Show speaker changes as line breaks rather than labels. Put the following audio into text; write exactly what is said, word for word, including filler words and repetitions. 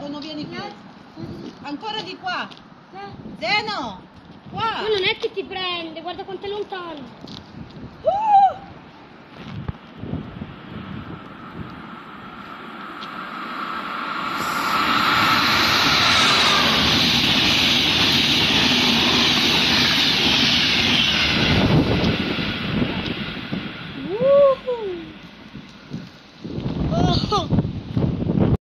non vieni più. Ancora di qua.
Eh?
Zeno, qua.
Ma non è che ti prende, guarda quanto è lontano.